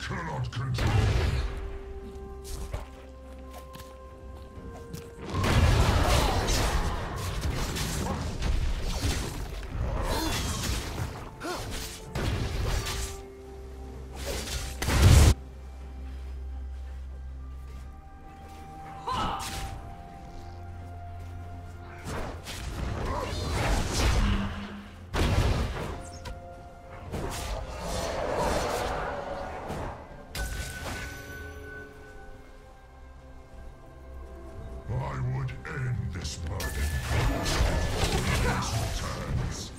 cannot control. I would end this burden. This returns.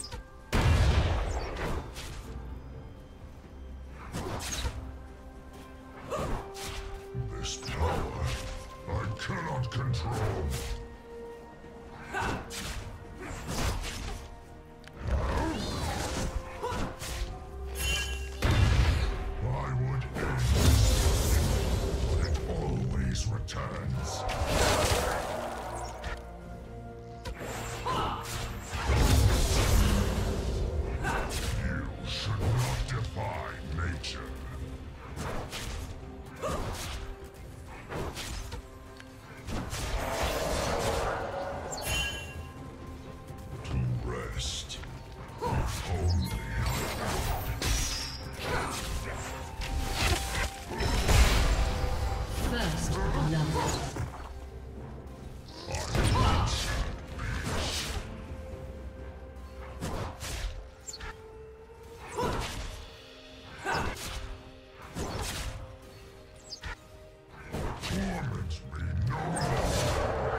This power I cannot control. I would end this, but it always returns. You should not defy nature. To rest, if only I could. First love. Torment me no longer.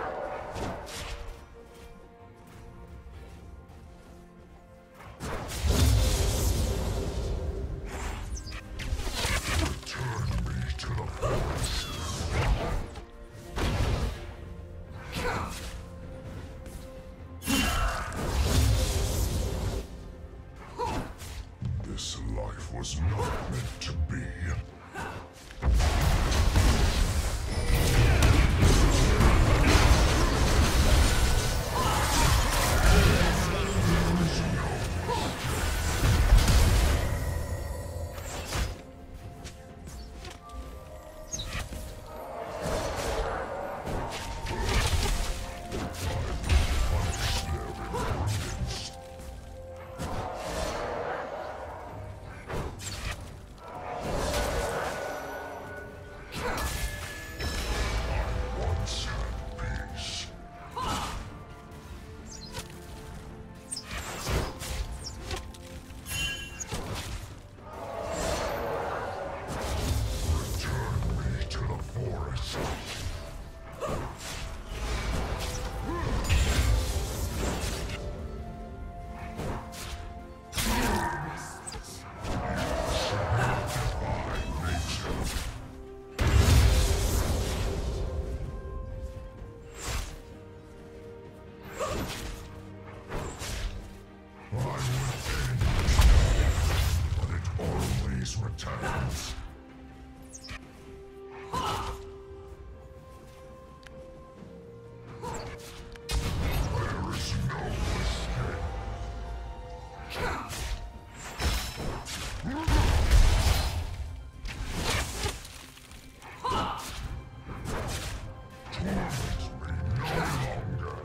Return me to the forest. This life was not meant to be. Once had peace. Return me to the forest. Defy nature. I would end it, but it always returns. There is no escape. Torment me no longer.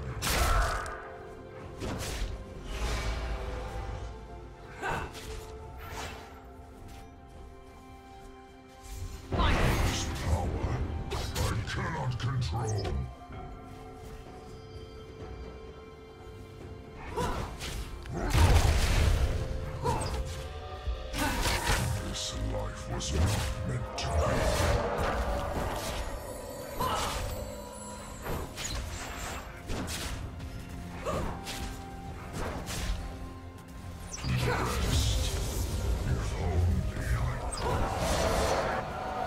This power I cannot control. This life was not meant to be. Rest, if only I could.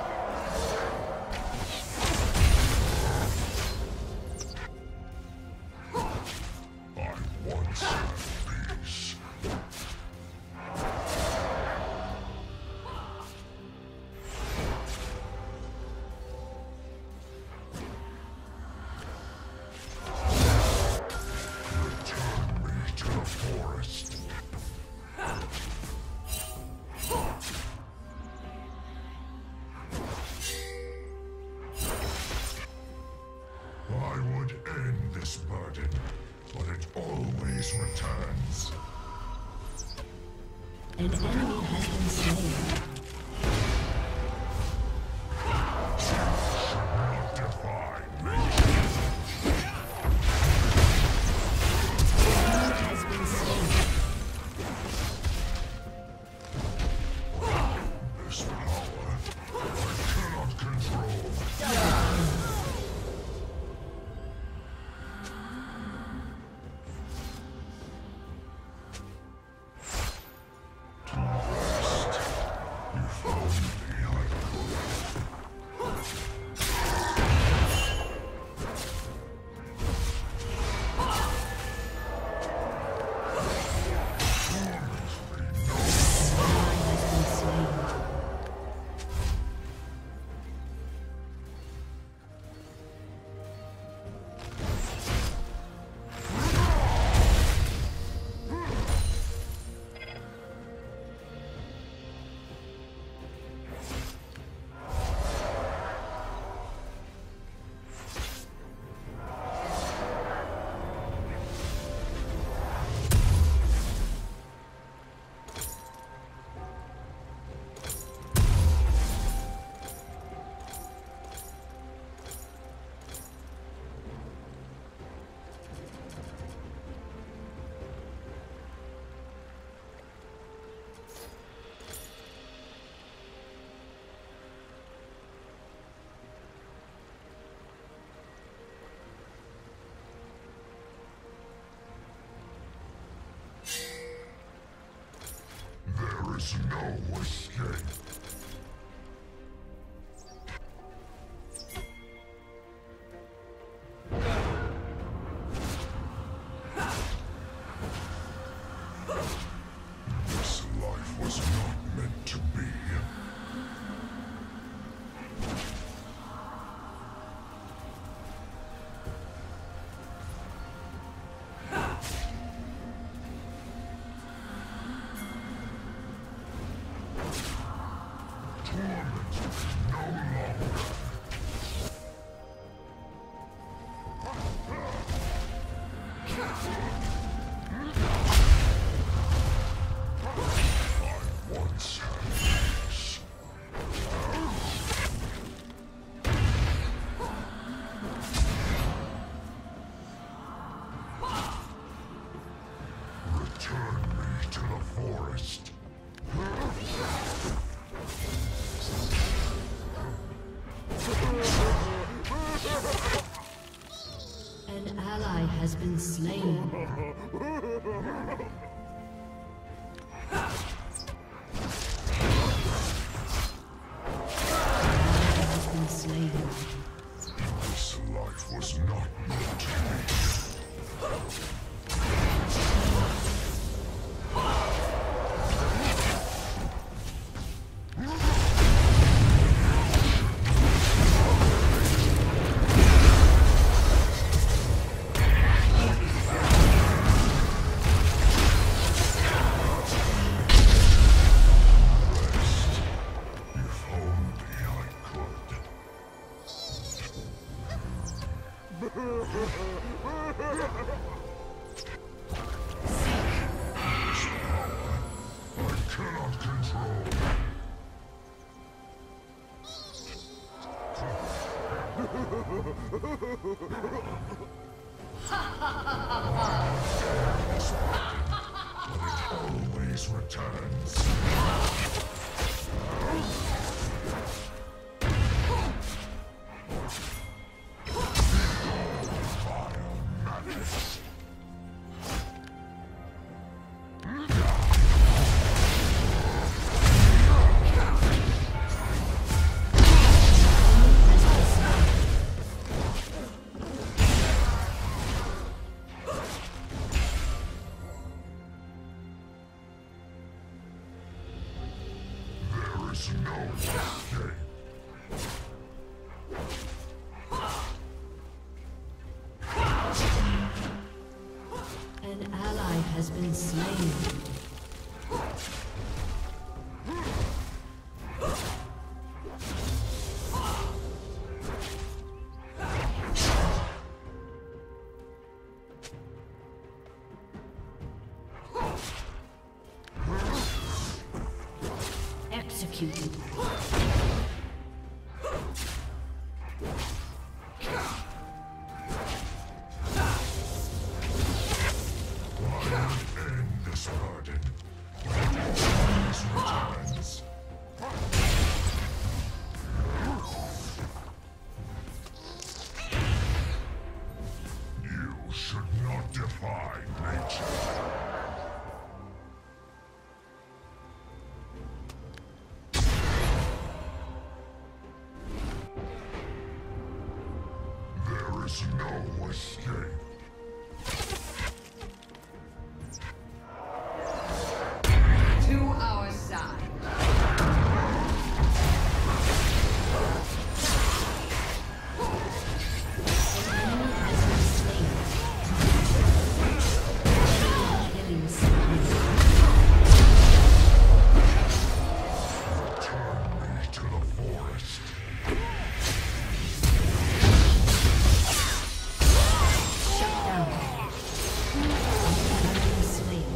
I once had peace. always returns. An enemy has been slain. There is no escape. This life was not meant to be. Return me to the forest. An ally has been slain. Has been slain. This life was not meant to be. If only I could. This power I cannot control. But it always returns. There is no escape. An ally has been slain. executed. End this burden. Peace returns. You should not defy nature. There is no escape. To our side. Killing spree. Turn me to the forest. Shut down. Enemy slain.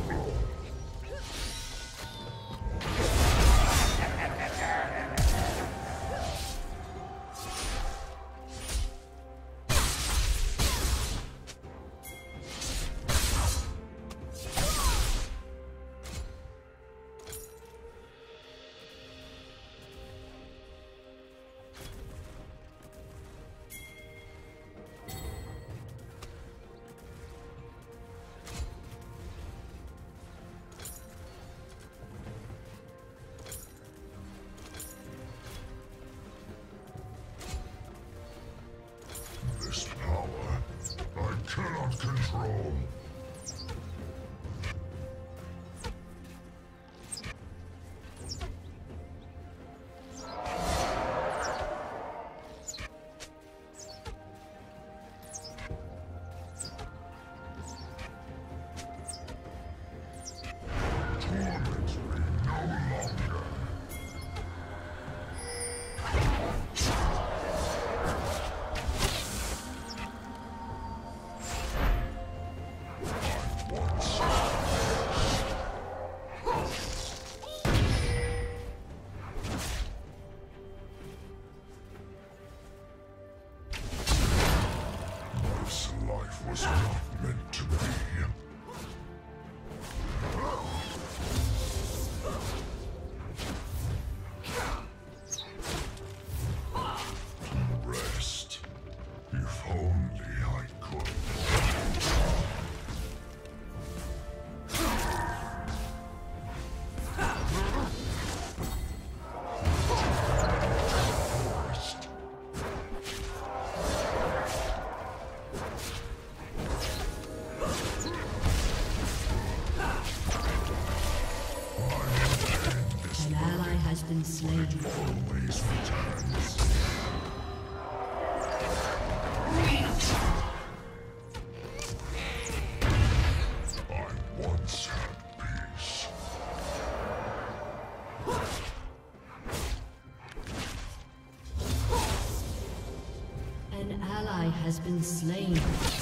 This power I cannot control. Torment me no longer. This life was not meant to be. Rest. If only I could. Forest. An ally has been slain. Always returns. I once had peace. An ally has been slain.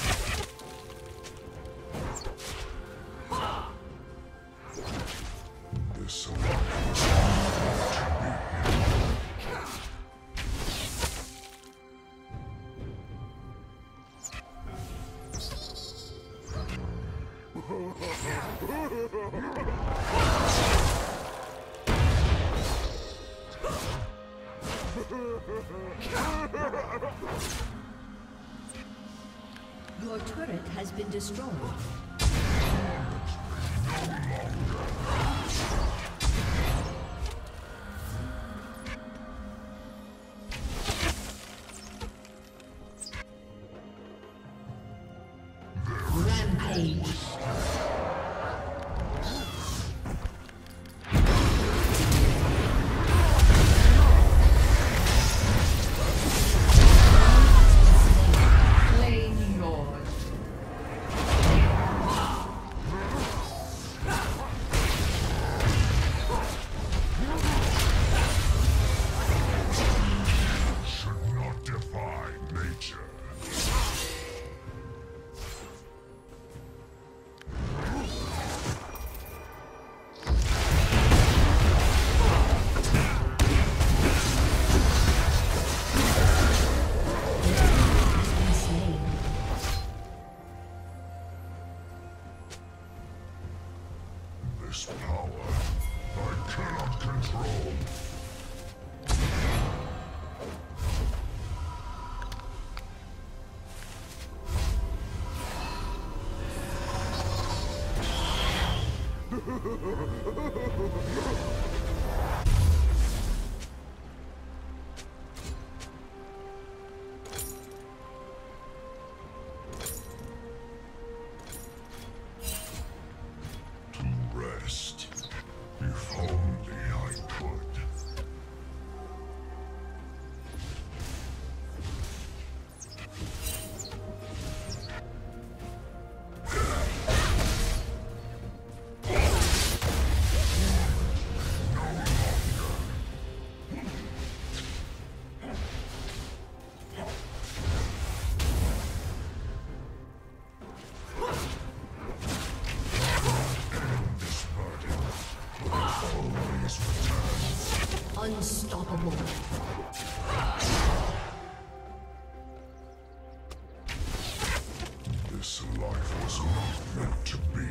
This life was not meant to be. Your turret has been destroyed. Rampage. Claim yours. Should not defy nature. Unstoppable. This life was not meant to be.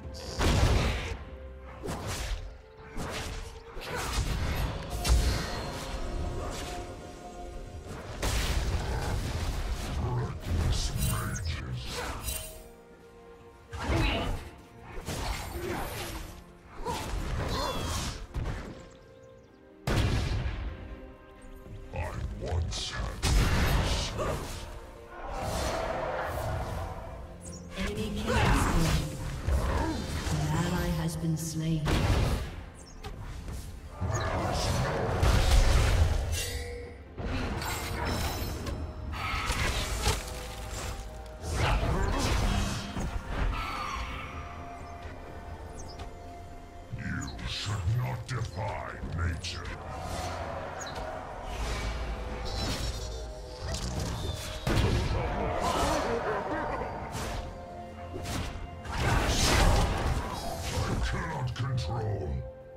Reckless mages. I once had peace. Enemy killing spree. An ally has been slain. You should not defy nature. I cannot control.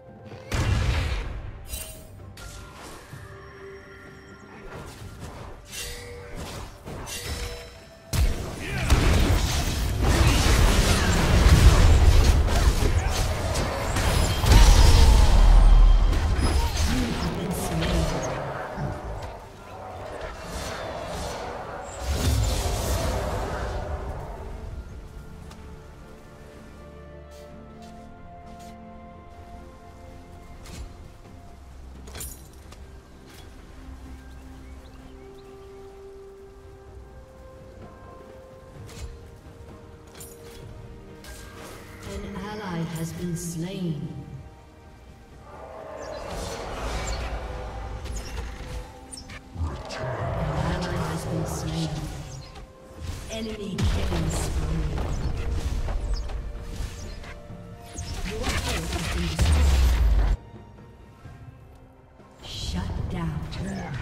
Have been slain. An ally has been slain. An ally has been slain. Enemy killing spree. Your turret has been destroyed. Shut down.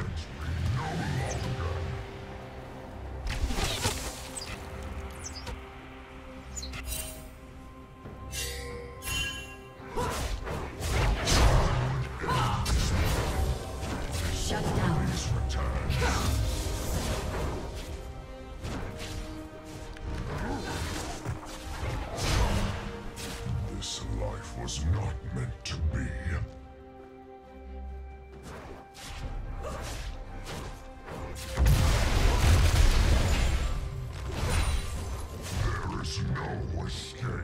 Shut down. Please return. This life was not meant to be. There is no escape.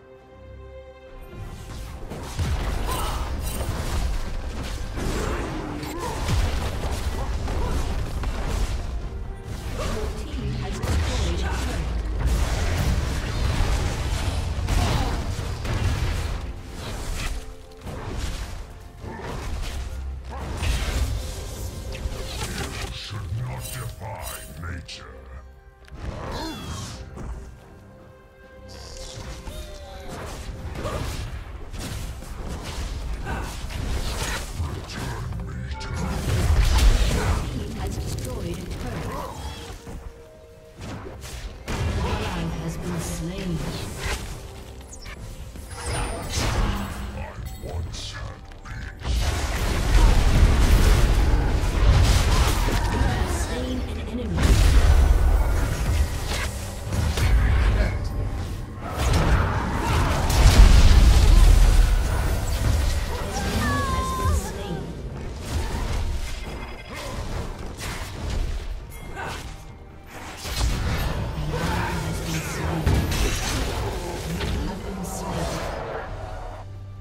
Your team has destroyed a turret. You should not defy nature. Return me to Team has destroyed a turret. An ally has been slain. I once had peace. You have slain an enemy. An enemy has been slain. An ally has been slain. You have been slain.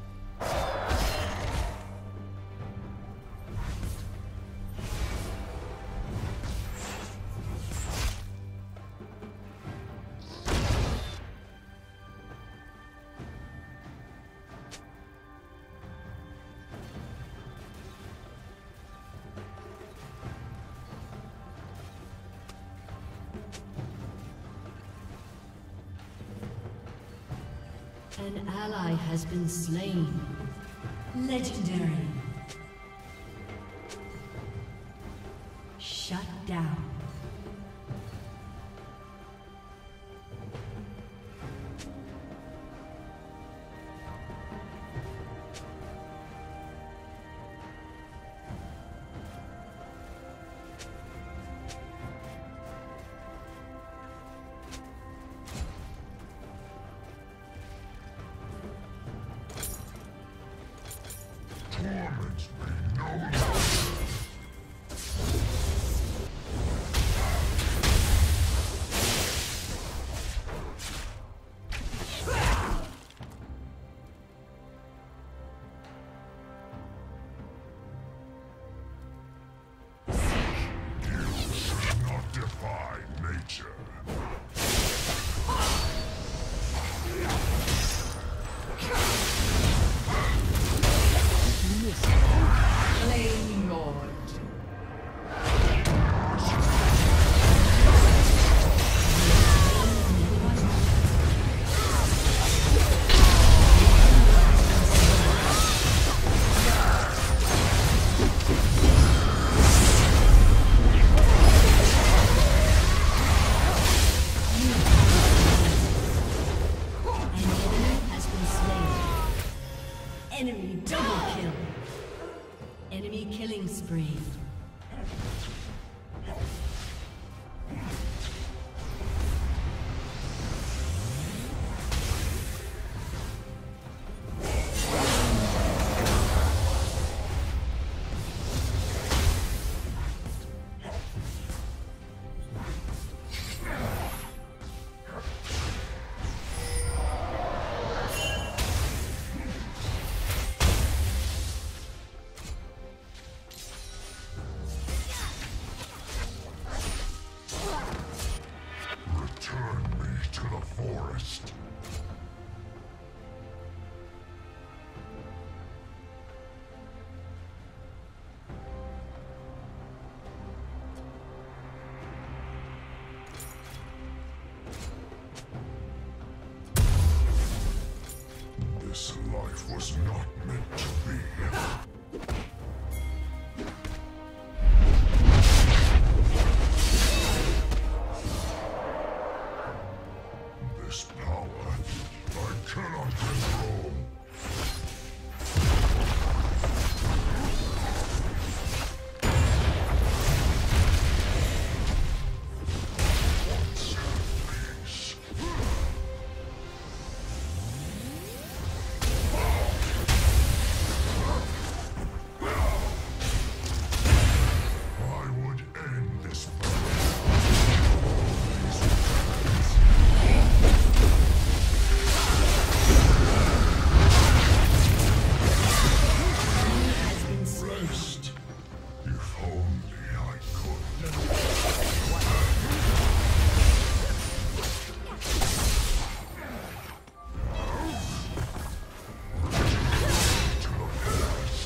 An ally has been slain. Legendary. Shut down. forest. This life was not meant to be. This power I cannot control. Once in peace. I would end this Has been slain. rest. If only I could. To the forest.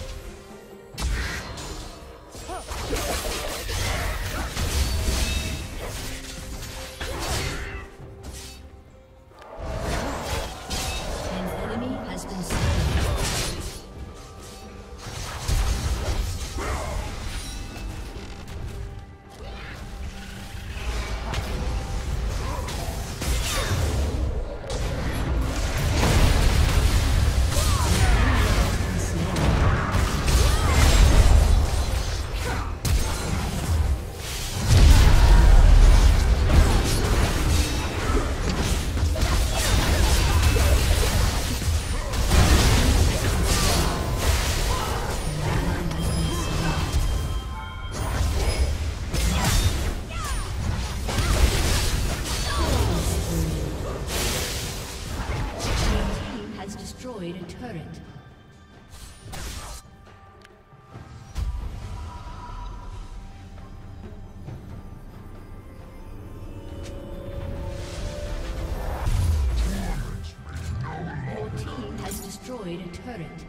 An enemy has been slain. Your team has destroyed a turret. Torment me no Your longer. team has destroyed a turret.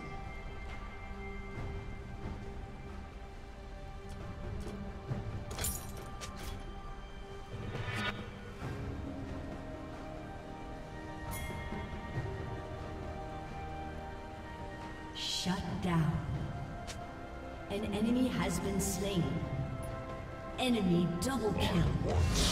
Shut down. An enemy has been slain. Enemy double kill.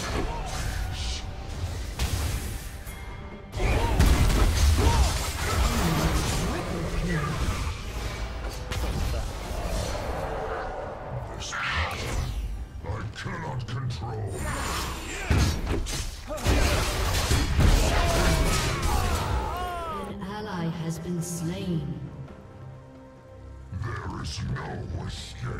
This power I cannot control. An ally has been slain. There is no escape.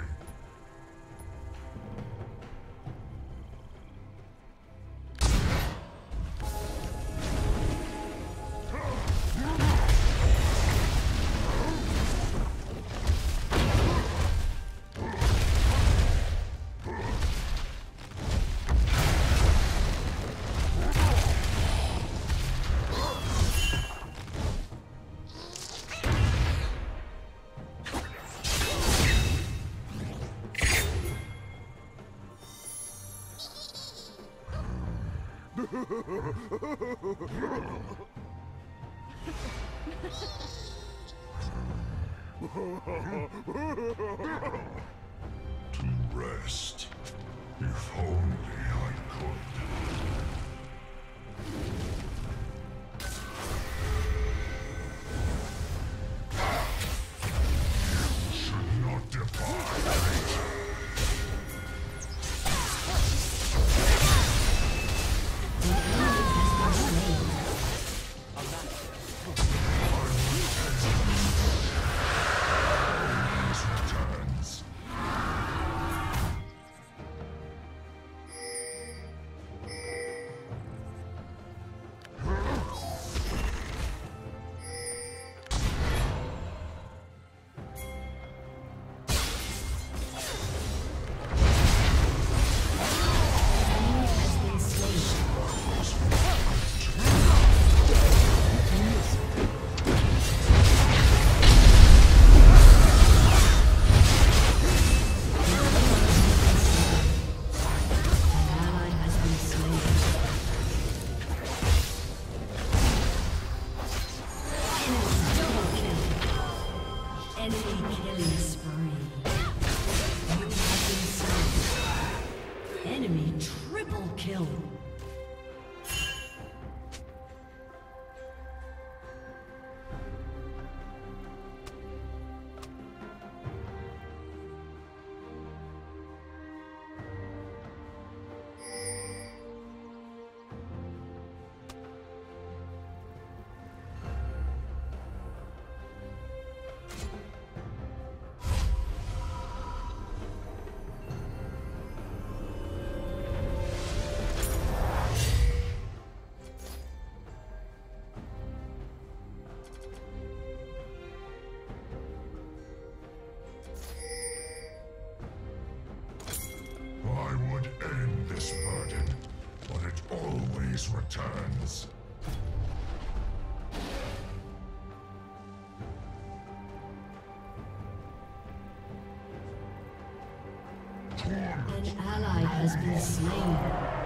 To rest. If only I could. Should not depart. Returns. kill. I would end this burden, but it always returns. An ally has been slain.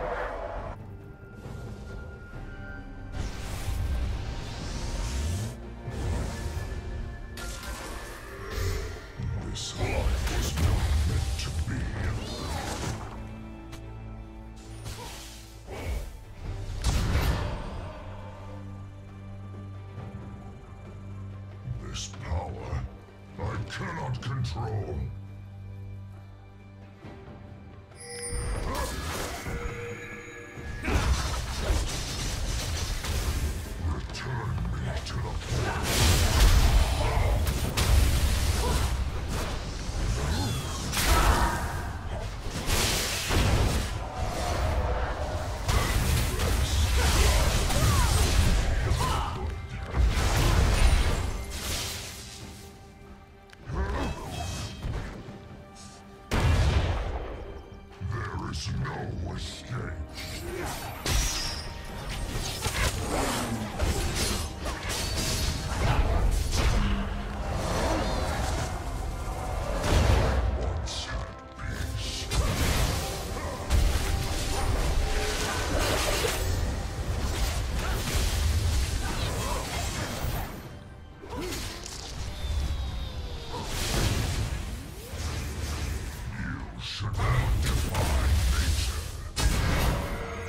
This life was not meant to be. This power, I cannot control. Return me to the forest. There is no escape. Once had peace. You should not defy nature.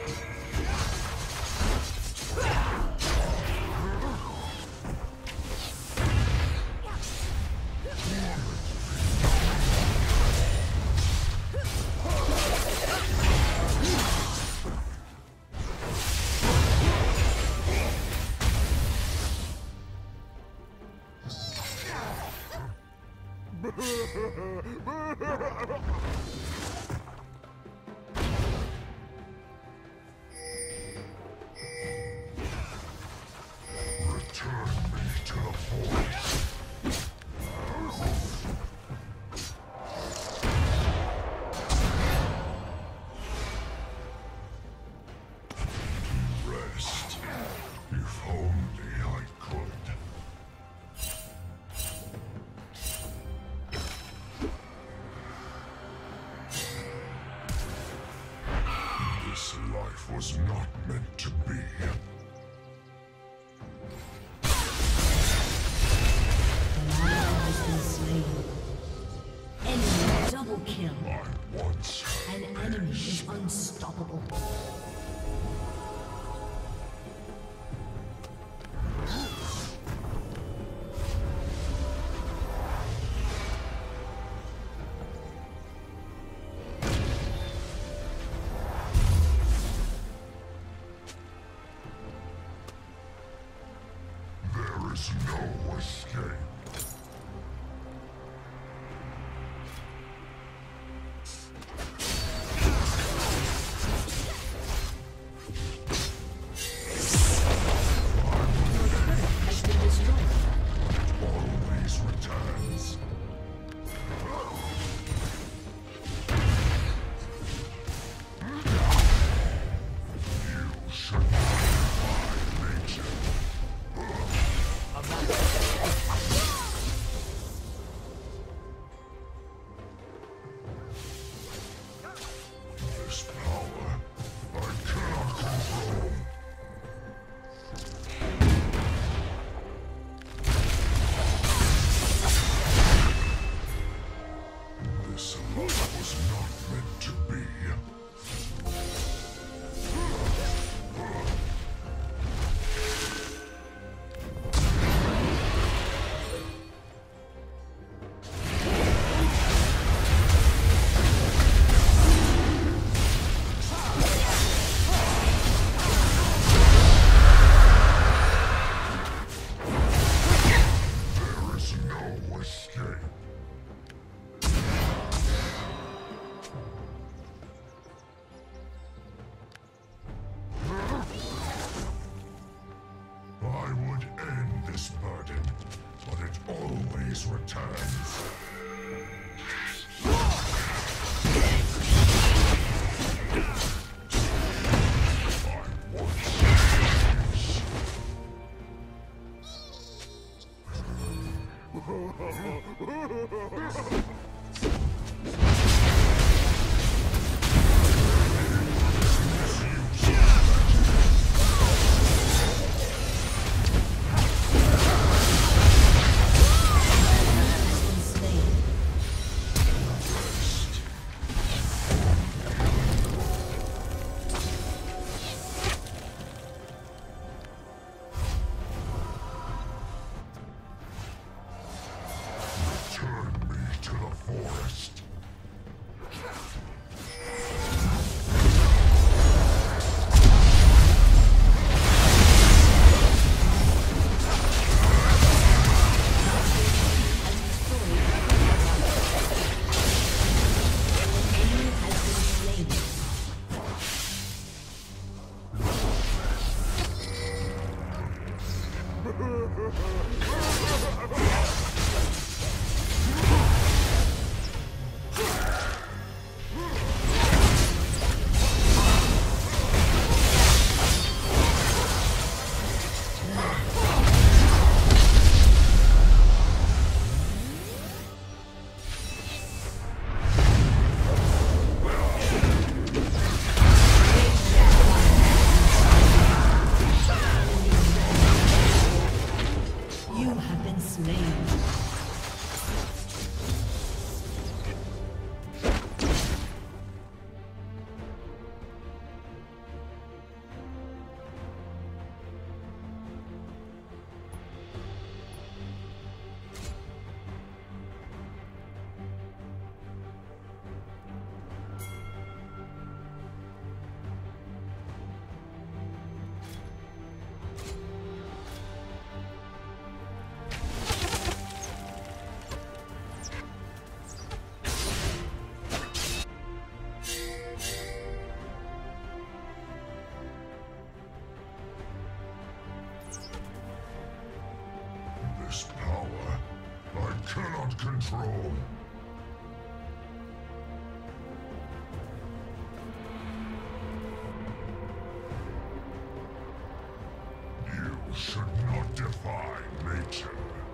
Return me to the forest. Rest. If only I could. This life was not meant to be. An ally has been slain. Enemy double kill. I once had An enemy is unstoppable. There is no escape. always returns. Turn me to the forest. This power I cannot control. You should not defy nature.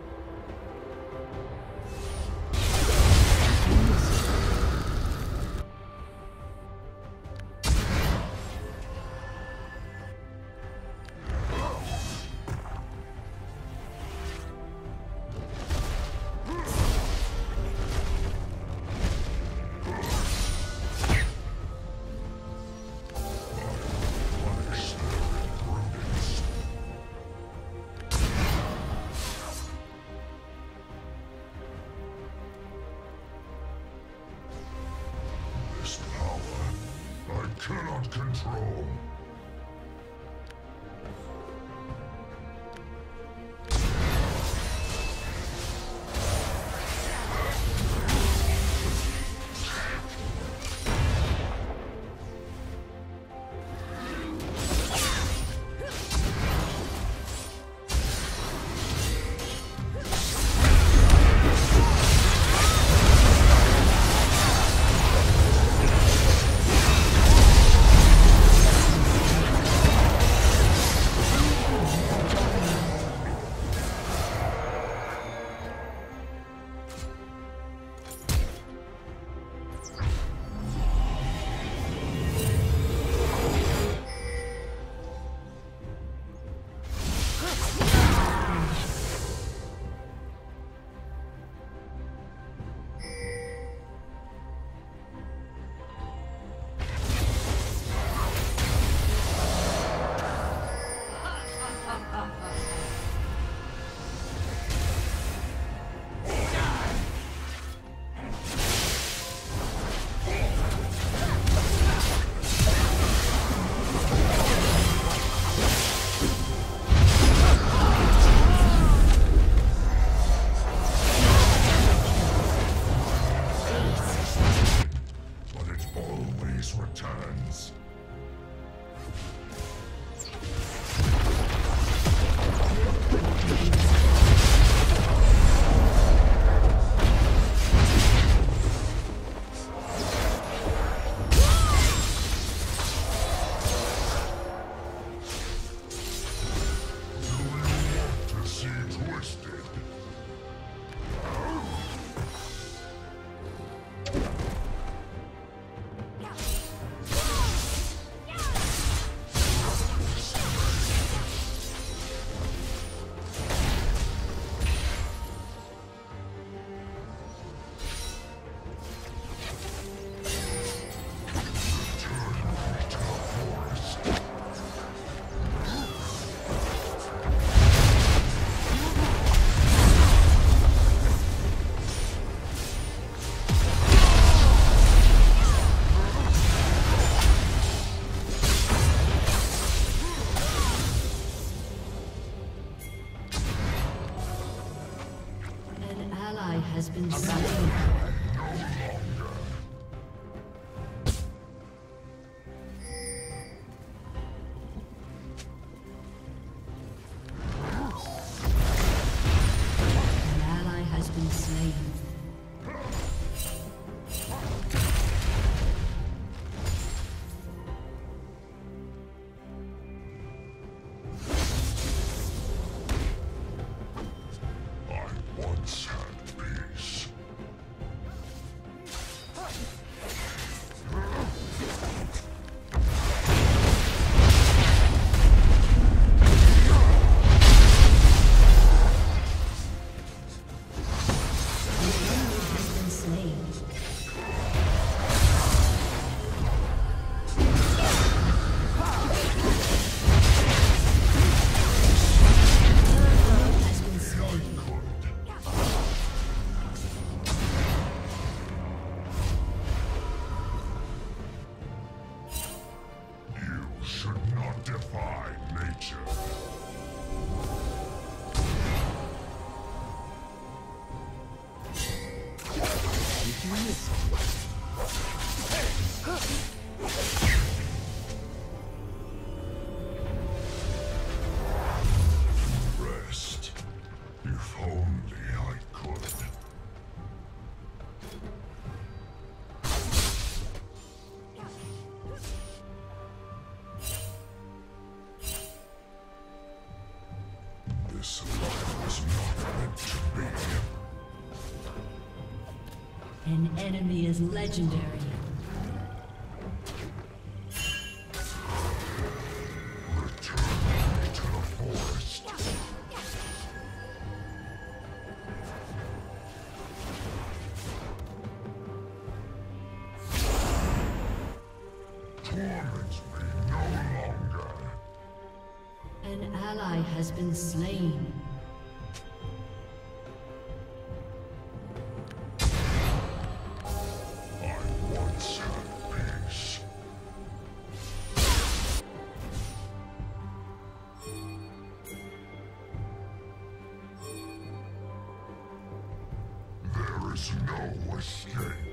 Punish their imprudence. This power I cannot control. returns. An enemy is legendary. Return me to the forest. Torment me no longer. An ally has been slain. I once had peace. There is no escape.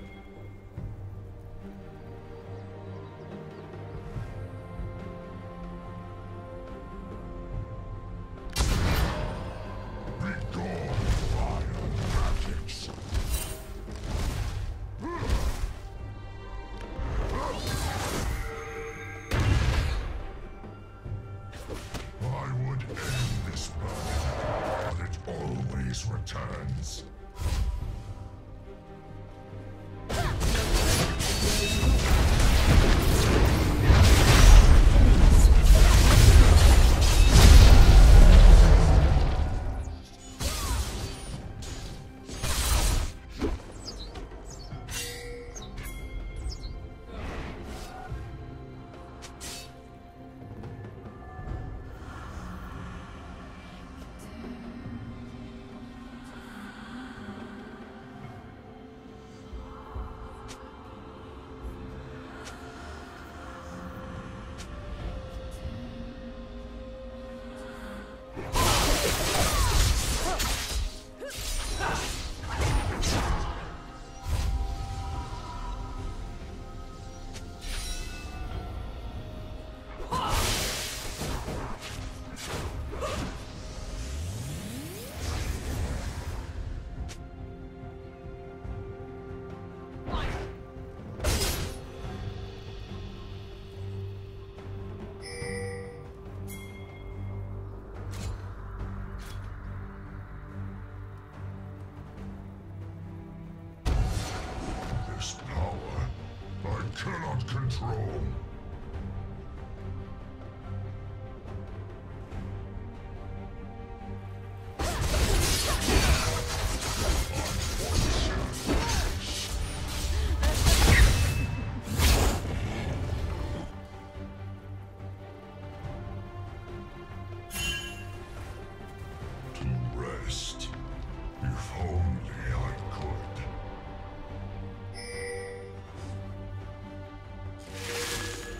Be gone, vile magics. I would end this burden, but it always returns. This power I cannot control. To rest, if only I could.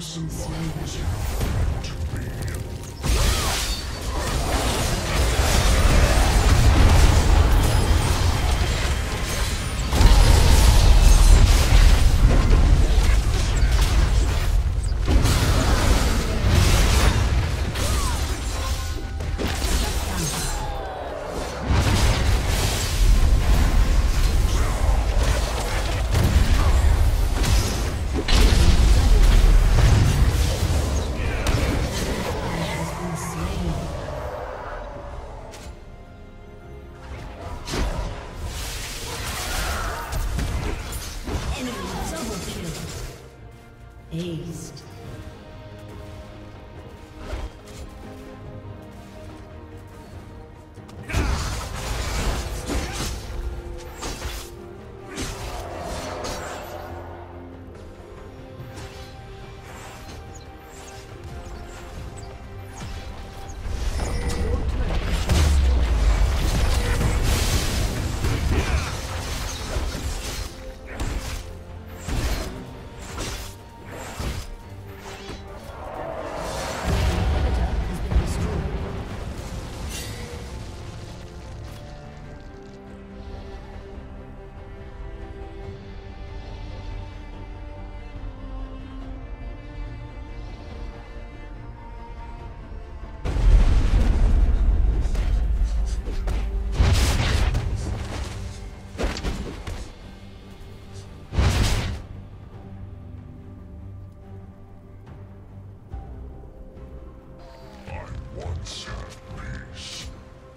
been slain. To be Aced. once had peace.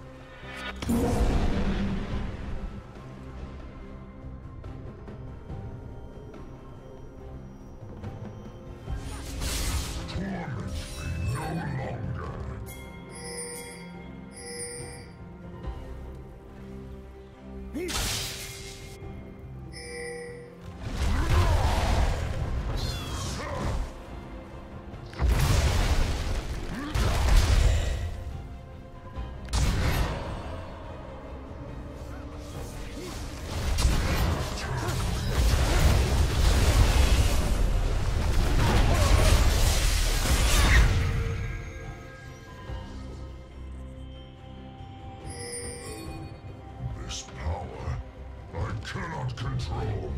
Torment me no longer. This power I cannot control.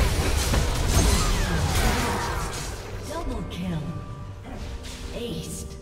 Double kill. Aced.